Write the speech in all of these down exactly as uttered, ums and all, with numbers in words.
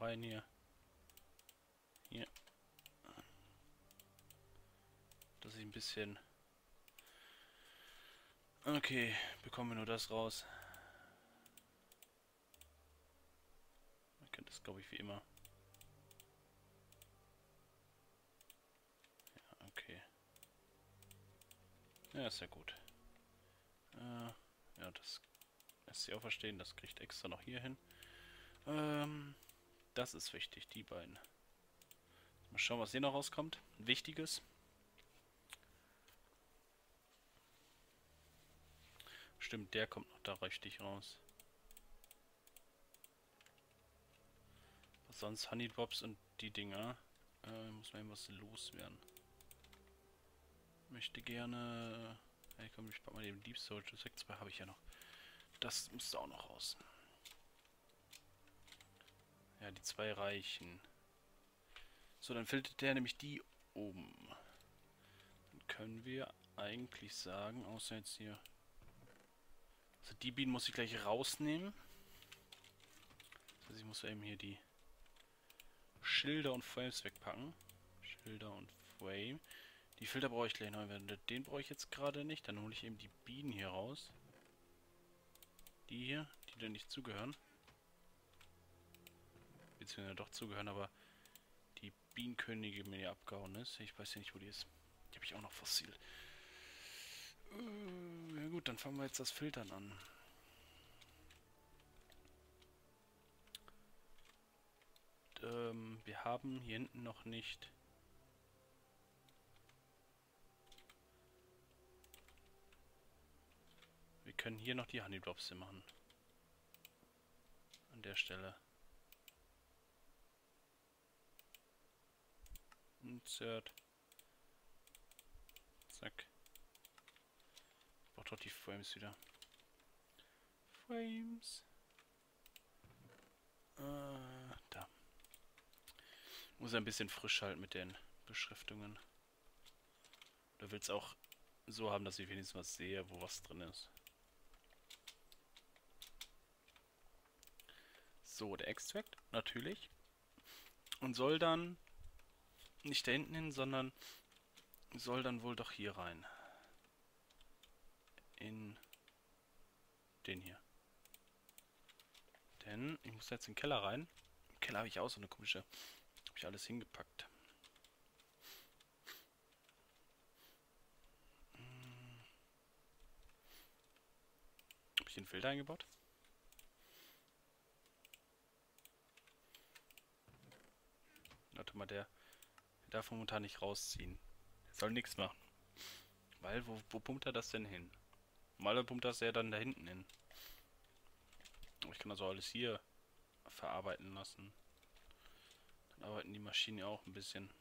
rein hier. Hier. Dass ich ein bisschen... Okay, bekommen wir nur das raus. Man könnte das, glaube ich, wie immer. Ja, okay. Ja, ist ja gut. Äh, ja, das lässt sich auch verstehen. Das kriegt extra noch hier hin. Ähm, das ist wichtig, die beiden. Mal schauen, was hier noch rauskommt. Wichtiges. Stimmt, der kommt noch da richtig raus. Was sonst Honeydrops und die Dinger. Äh, muss man irgendwas loswerden. Möchte gerne... Hey, komm, ich pack mal den Deep Soldier Sec zwei habe ich ja noch. Das müsste auch noch raus. Ja, die zwei reichen. So, dann filtert der nämlich die oben. Dann können wir eigentlich sagen, außer jetzt hier... Also die Bienen muss ich gleich rausnehmen. Also ich muss eben hier die Schilder und Frames wegpacken. Schilder und Frame. Die Filter brauche ich gleich noch. Den brauche ich jetzt gerade nicht. Dann hole ich eben die Bienen hier raus. Die hier, die da nicht zugehören. Beziehungsweise doch zugehören, aber die Bienenkönigin mir ja abgehauen ist. Ich weiß ja nicht, wo die ist. Die habe ich auch noch fossilt. Äh, ja gut, dann fangen wir jetzt das Filtern an. Ähm, wir haben hier hinten noch nicht... Wir können hier noch die Honeydrops machen. An der Stelle. Insert. Zack. Ich brauche doch die Frames wieder. Frames. Äh, da. Muss ein bisschen frisch halten mit den Beschriftungen. Du willst auch so haben, dass ich wenigstens was sehe, wo was drin ist. So, der Extract, natürlich. Und soll dann nicht da hinten hin, sondern soll dann wohl doch hier rein. In den hier. Denn ich muss jetzt in den Keller rein. Im Keller habe ich auch so eine komische... Habe ich alles hingepackt. Hm. Habe ich den Filter eingebaut? Warte mal, der, der darf momentan nicht rausziehen. Der soll nichts machen. Weil, wo, wo pumpt er das denn hin? Normalerweise pumpt das ja dann da hinten hin. Aber ich kann das auch alles hier verarbeiten lassen. Dann arbeiten die Maschinen ja auch ein bisschen.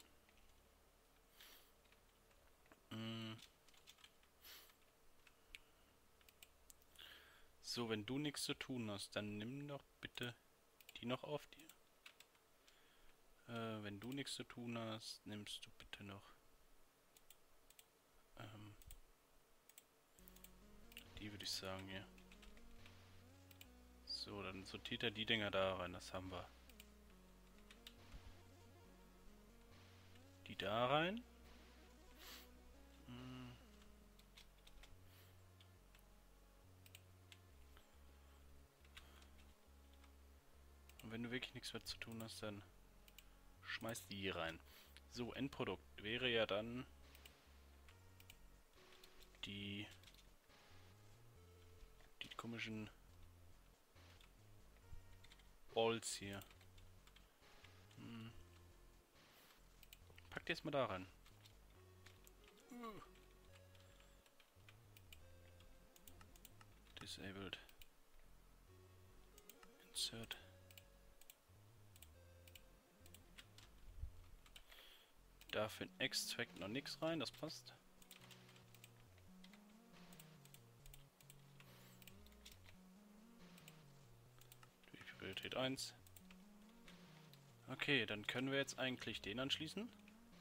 Mm. So, wenn du nichts zu tun hast, dann nimm doch bitte die noch auf dir. Äh, wenn du nichts zu tun hast, nimmst du bitte noch ähm, die, würde ich sagen, hier. So, dann sortiert er die Dinger da rein, das haben wir. Die da rein. Hm. Und wenn du wirklich nichts mehr zu tun hast, dann schmeiß die hier rein. So, Endprodukt wäre ja dann die die komischen Balls hier. Hm. Pack die jetzt mal da rein. Uh. Disabled. Insert. Da für den Extract noch nichts rein, das passt. Priorität eins. Okay, dann können wir jetzt eigentlich den anschließen.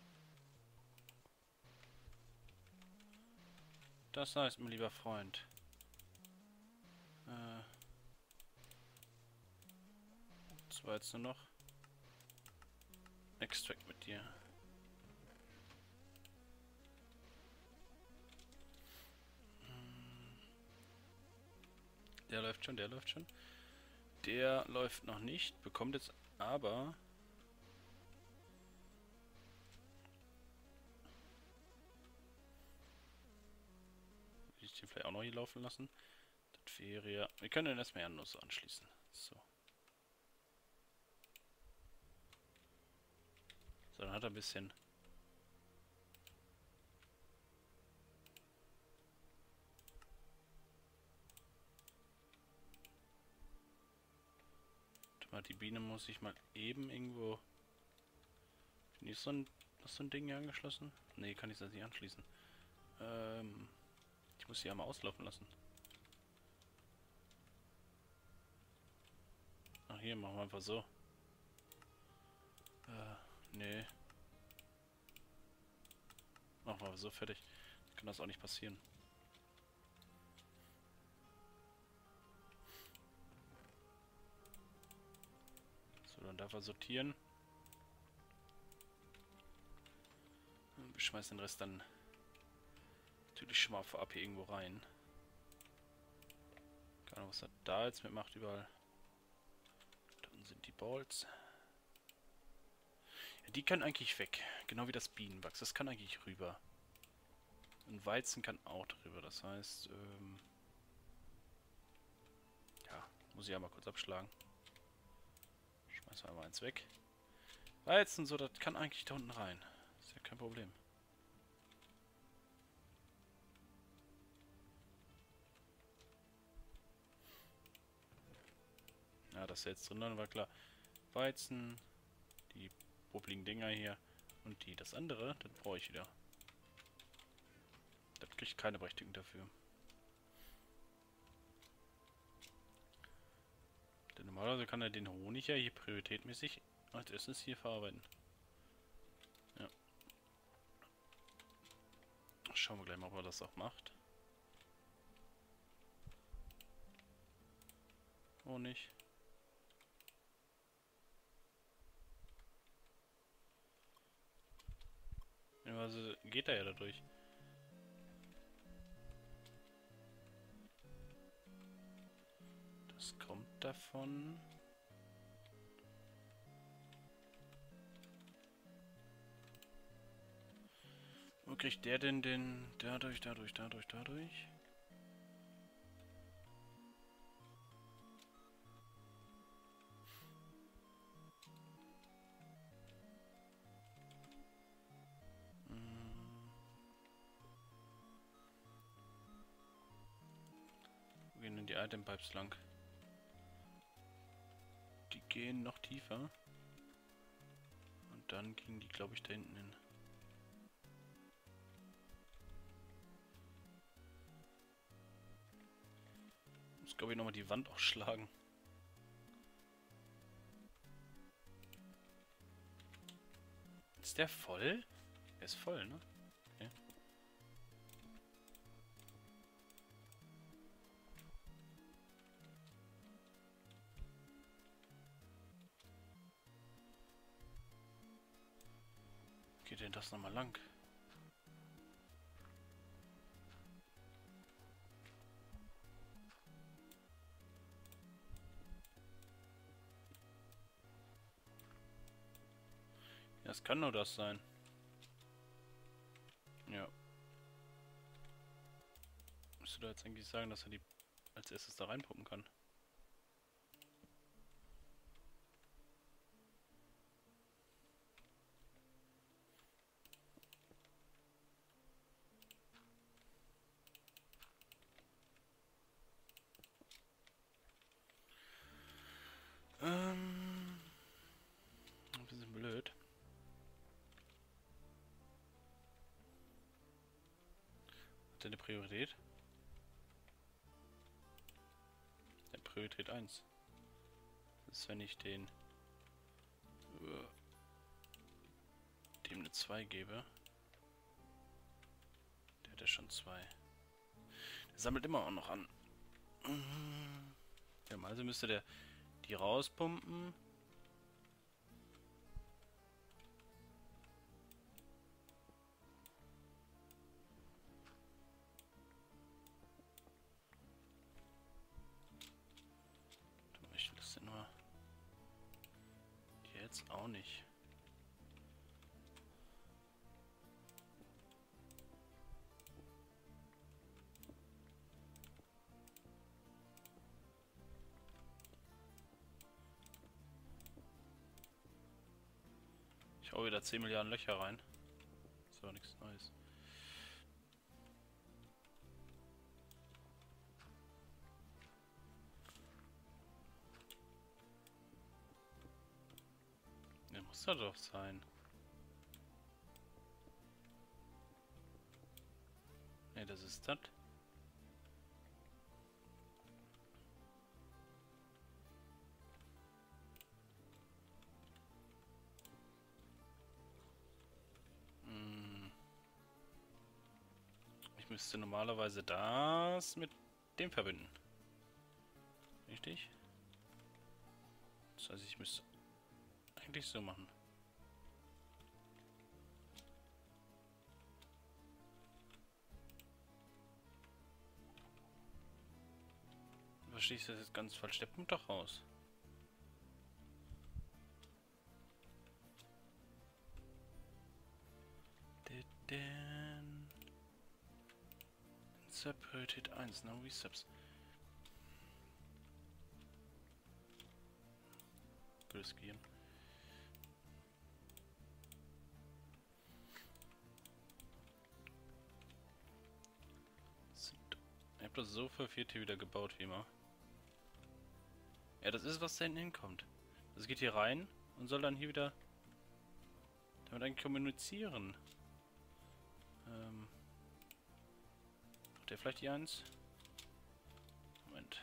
Das heißt, mein lieber Freund. Äh. Das war jetzt nur noch. Extract mit dir. Der läuft schon, der läuft schon. Der läuft noch nicht, bekommt jetzt aber... Will ich den vielleicht auch noch hier laufen lassen? Das wäre ja... Wir können den erstmal ja nur so anschließen. So. So, dann hat er ein bisschen... Die Biene muss ich mal eben irgendwo... Ist so ein, ist so ein Ding hier angeschlossen? Ne, kann ich das nicht anschließen. Ähm, ich muss sie einmal auslaufen lassen. Ach, hier machen wir einfach so. Äh, nee. Machen wir so fertig. Kann das auch nicht passieren. So, dann darf er sortieren. Wir schmeißen den Rest dann natürlich schon mal vorab hier irgendwo rein. Keine Ahnung, was er da jetzt mitmacht, überall. Da unten sind die Balls. Ja, die können eigentlich weg. Genau wie das Bienenwachs. Das kann eigentlich rüber. Und Weizen kann auch drüber. Das heißt, ähm ja, muss ich einmal kurz abschlagen. Schmeißen wir mal eins weg. Weizen, so, das kann eigentlich da unten rein. Ist ja kein Problem. Ja, das ist jetzt drin, dann war klar. Weizen, die bubbligen Dinger hier und die, das andere, das brauche ich wieder. Das kriegt keine Berechtigung dafür. Denn normalerweise kann er den Honig ja hier prioritätmäßig als erstes hier verarbeiten. Ja. Schauen wir gleich mal, ob er das auch macht. Honig. Ja, also geht er ja dadurch. Das kommt davon. Wo kriegt der denn den... Dadurch, dadurch, dadurch, dadurch? Hm. Wo gehen denn die Item Pipes lang? Die gehen noch tiefer. Und dann gingen die, glaube ich, da hinten hin. Muss, glaube ich, nochmal die Wand ausschlagen. Ist der voll? Der ist voll, ne? Okay. Geht denn das nochmal lang? Ja, es kann nur das sein. Ja. Müsste da jetzt eigentlich sagen, dass er die als erstes da reinpumpen kann. Ähm. Ein bisschen blöd. Hat er eine Priorität? Der Priorität eins. Das ist, wenn ich den uh, dem eine zwei gebe. Der hat ja schon zwei. Der sammelt immer auch noch an. Ja, also müsste der die rauspumpen. jetzt auch nicht. Ich hau wieder zehn Milliarden Löcher rein. Ist aber nichts Neues. Ja, muss da doch sein. Ne, das ist das. Hm. Ich müsste normalerweise das mit dem verbinden. Richtig? Das heißt, ich müsste eigentlich so machen. Verstehe ich das jetzt ganz falsch? Der kommt doch raus. Then separated eins, now we subs. Riskieren. Ich habe das so verwirrt hier wieder gebaut wie immer. Ja, das ist, was da hinten hinkommt. Das geht hier rein und soll dann hier wieder damit eigentlich kommunizieren. Ähm. Hat der vielleicht die eins? Moment.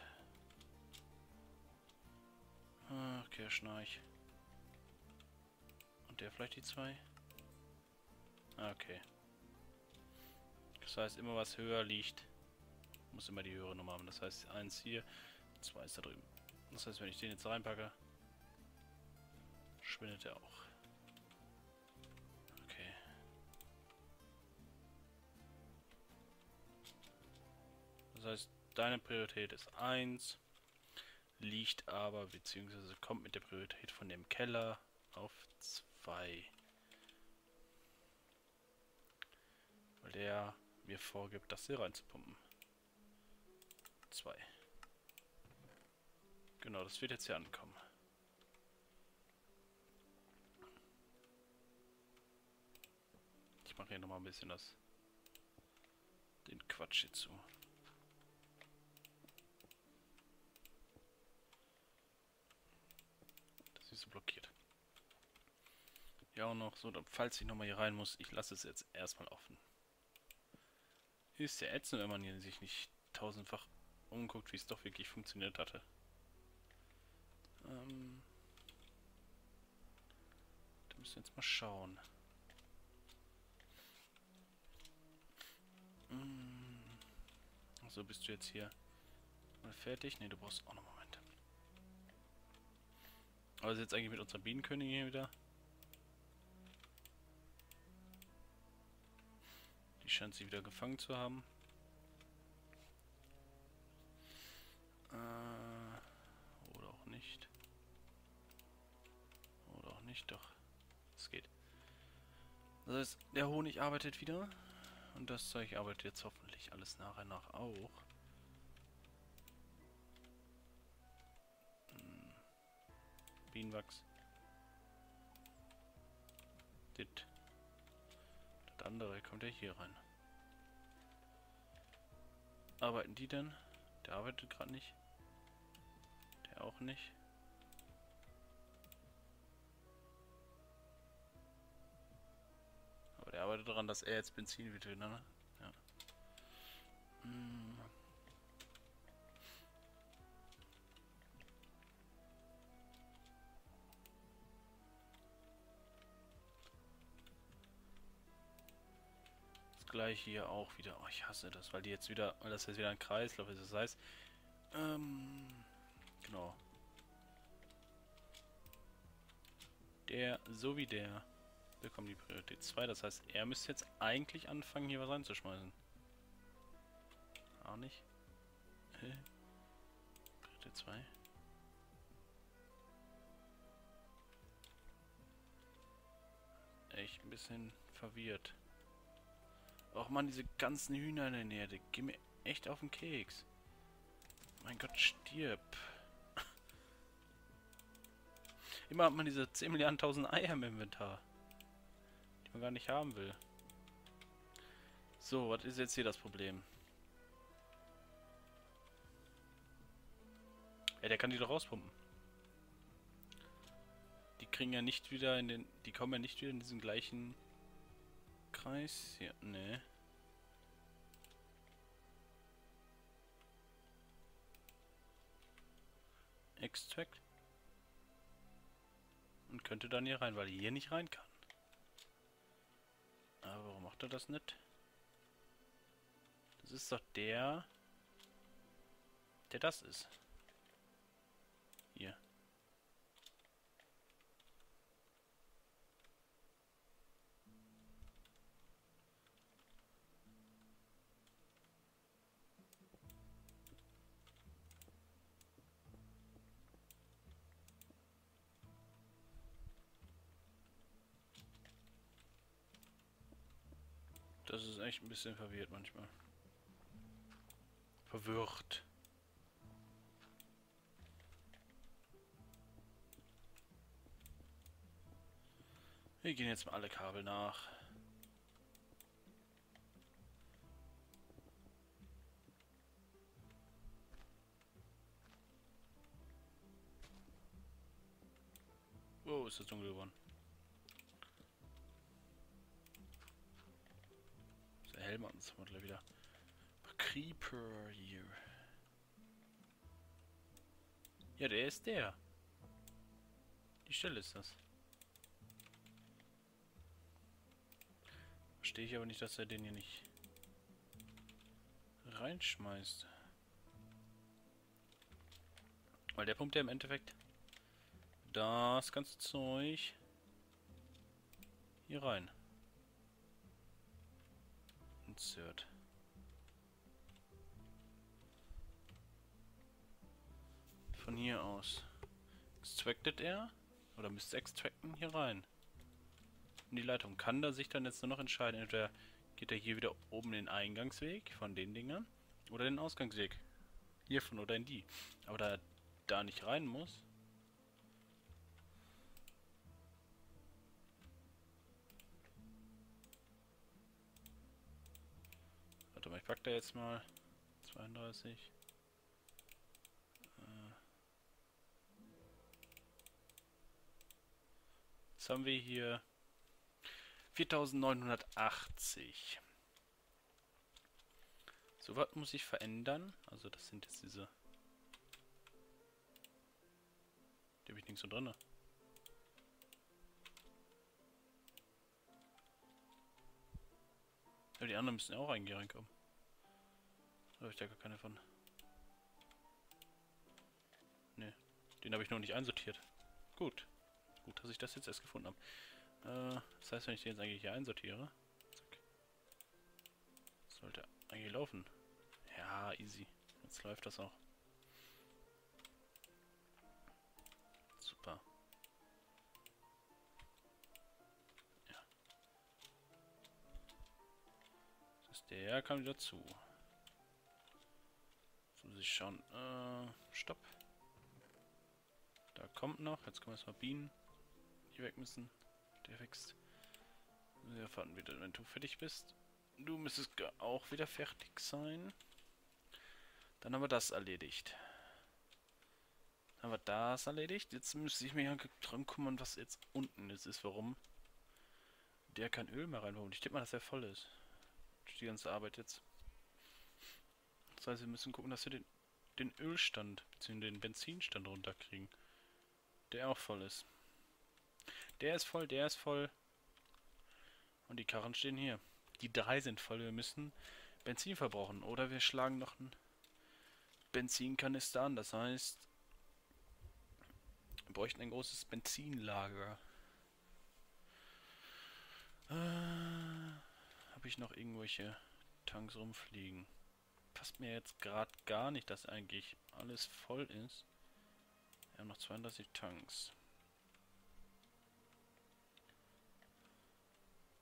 Ach, okay, Schnarch. Und der vielleicht die zwei? Ah, okay. Das heißt, immer was höher liegt, muss immer die höhere Nummer haben. Das heißt, eins hier, zwei ist da drüben. Das heißt, wenn ich den jetzt reinpacke, schwindet er auch. Okay. Das heißt, deine Priorität ist eins, liegt aber, beziehungsweise kommt mit der Priorität von dem Keller auf zwei. Weil der mir vorgibt, das hier reinzupumpen. zwei. Genau, das wird jetzt hier ankommen. Ich mache hier nochmal ein bisschen das, den Quatsch hier zu. Das ist so blockiert. Ja, auch noch so, falls ich nochmal hier rein muss, ich lasse es jetzt erstmal offen. Ist ja ätzend, wenn man hier sich nicht tausendfach umguckt, wie es doch wirklich funktioniert hatte. Ähm, da müssen wir jetzt mal schauen. Hm. So, bist du jetzt hier mal fertig? Ne, du brauchst auch noch einen Moment. Aber was ist jetzt eigentlich mit unserer Bienenkönigin hier wieder? Die scheint sie wieder gefangen zu haben. Äh, oder auch nicht. Oder auch nicht, doch. Es geht. Das heißt, der Honig arbeitet wieder. Und das Zeug arbeitet jetzt hoffentlich alles nach und nach auch. Hm. Bienenwachs. Das. Das andere kommt ja hier rein. Arbeiten die denn? Der arbeitet gerade nicht. Der auch nicht. Aber der arbeitet daran, dass er jetzt Benzin wird, ne? Ja. Hm. Das gleiche hier auch wieder. Oh, ich hasse das, weil die jetzt wieder, weil das jetzt wieder ein Kreislauf ist. Das heißt, ähm, genau. Der sowie der bekommen die Priorität zwei. Das heißt, er müsste jetzt eigentlich anfangen, hier was reinzuschmeißen. Auch nicht. Hä? Priorität zwei. bisschen verwirrt. Och man, diese ganzen Hühner in der Nähe, die gehen mir echt auf den Keks. Mein Gott, stirb. Immer hat man diese zehn Milliarden tausend Eier im Inventar. Die man gar nicht haben will. So, was ist jetzt hier das Problem? Ja, der kann die doch rauspumpen. Die kriegen ja nicht wieder in den... Die kommen ja nicht wieder in diesen gleichen Kreis hier. Nee. Extract. Und könnte dann hier rein, weil er hier nicht rein kann. Aber warum macht er das nicht? Das ist doch der... Der das ist. Hier. Das ist echt ein bisschen verwirrt manchmal. Verwirrt. Wir gehen jetzt mal alle Kabel nach. Oh, ist das dunkel geworden. Der Helm hat uns gleich wieder. Creeper hier. Ja, der ist der. Die Stelle ist das. Verstehe ich aber nicht, dass er den hier nicht reinschmeißt. Weil der pumpt ja im Endeffekt das ganze Zeug hier rein. Insert. Von hier aus. Extractet er? Oder müsste extracten hier rein? In die Leitung. Kann da sich dann jetzt nur noch entscheiden, entweder geht er hier wieder oben in den Eingangsweg von den Dingern oder den Ausgangsweg. Hiervon oder in die. Aber da er da nicht rein muss. Warte mal, ich pack da jetzt mal zweiunddreißig. Jetzt haben wir hier viertausendneunhundertachtzig. So was muss ich verändern. Also das sind jetzt diese... Die habe ich nicht so drin. Aber die anderen müssen ja auch eigentlich reinkommen. Da habe ich da gar keine von. Ne, den habe ich noch nicht einsortiert. Gut. Gut, dass ich das jetzt erst gefunden habe. Äh, das heißt, wenn ich den jetzt eigentlich hier einsortiere, zack, sollte eigentlich laufen. Ja, easy. Jetzt läuft das auch. Super. Ja. Das ist der, kam wieder zu. Jetzt muss ich schauen. Äh, stopp. Da kommt noch. Jetzt können wir erstmal Bienen, die weg müssen. Der wächst. Wir warten wieder, wenn du fertig bist. Du müsstest auch wieder fertig sein. Dann haben wir das erledigt. Dann haben wir das erledigt. Jetzt müsste ich mich dran kümmern, was jetzt unten ist. ist warum der kein Öl mehr reinholt. Ich denke mal, dass er voll ist. Die ganze Arbeit jetzt. Das heißt, wir müssen gucken, dass wir den, den Ölstand bzw. den Benzinstand runterkriegen. Der auch voll ist. Der ist voll, der ist voll. Und die Karren stehen hier. Die drei sind voll. Wir müssen Benzin verbrauchen. Oder wir schlagen noch einen Benzinkanister an. Das heißt, wir bräuchten ein großes Benzinlager. Äh, Habe ich noch irgendwelche Tanks rumfliegen? Passt mir jetzt gerade gar nicht, dass eigentlich alles voll ist. Wir haben noch zweiunddreißig Tanks.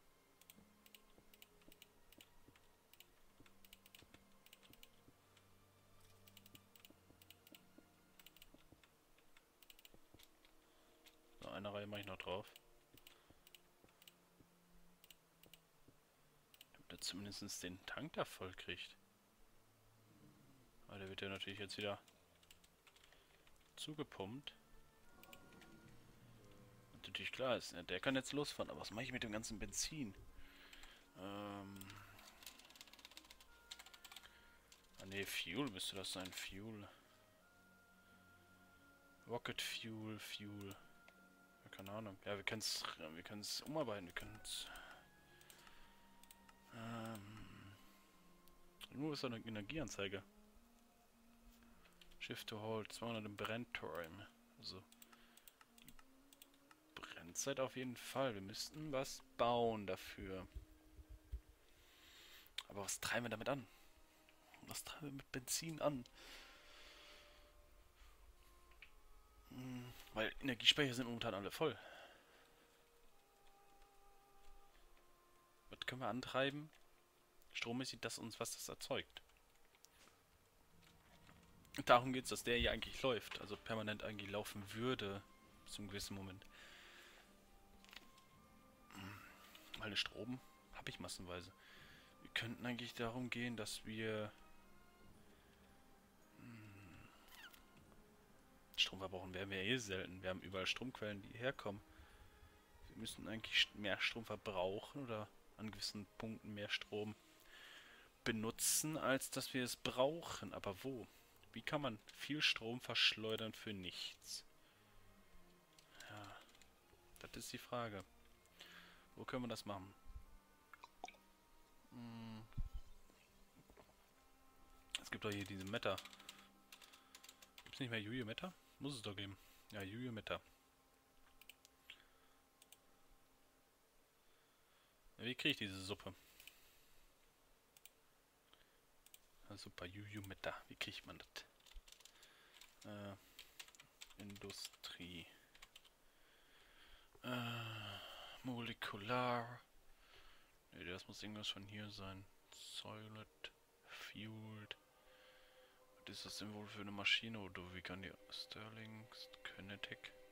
Eine Reihe mache ich noch drauf. Damit er zumindest den Tank da voll kriegt. Aber der wird ja natürlich jetzt wieder zugepumpt. Und natürlich klar ist, der kann jetzt losfahren. Aber was mache ich mit dem ganzen Benzin? Ähm... Ah ne, Fuel müsste das sein. Fuel. Rocket Fuel, Fuel. Ja, keine Ahnung. Ja, wir können es wir können es umarbeiten. Wir können es... Ähm... Nur ist so eine Energieanzeige. Shift to Hold, zweihundert im Brenntime. Also... Brennzeit auf jeden Fall. Wir müssten was bauen dafür. Aber was treiben wir damit an? Was treiben wir mit Benzin an? Hm, weil Energiespeicher sind momentan alle voll. Was können wir antreiben? Strommäßig, das uns was das erzeugt. Und darum geht es, dass der hier eigentlich läuft. Also permanent eigentlich laufen würde. Bis zu einem gewissen Moment. Weil den Strom habe ich massenweise. Wir könnten eigentlich darum gehen, dass wir Strom verbrauchen werden wir eh selten. Wir haben überall Stromquellen, die herkommen. Wir müssen eigentlich mehr Strom verbrauchen oder an gewissen Punkten mehr Strom benutzen, als dass wir es brauchen. Aber wo? Wie kann man viel Strom verschleudern für nichts? Ja, das ist die Frage. Wo können wir das machen? Hm. Es gibt doch hier diese Meta. Gibt es nicht mehr Juju Meta? Muss es doch geben. Ja, Juju Meta. Wie kriege ich diese Suppe? Ja, super, Juju Meta. Wie kriegt man das? Äh, Industrie. Äh, molekular. Ne, das muss irgendwas von hier sein. Solid. Fueled. Was ist das denn wohl für eine Maschine? Oder wie kann die... Sterling, Kinetic.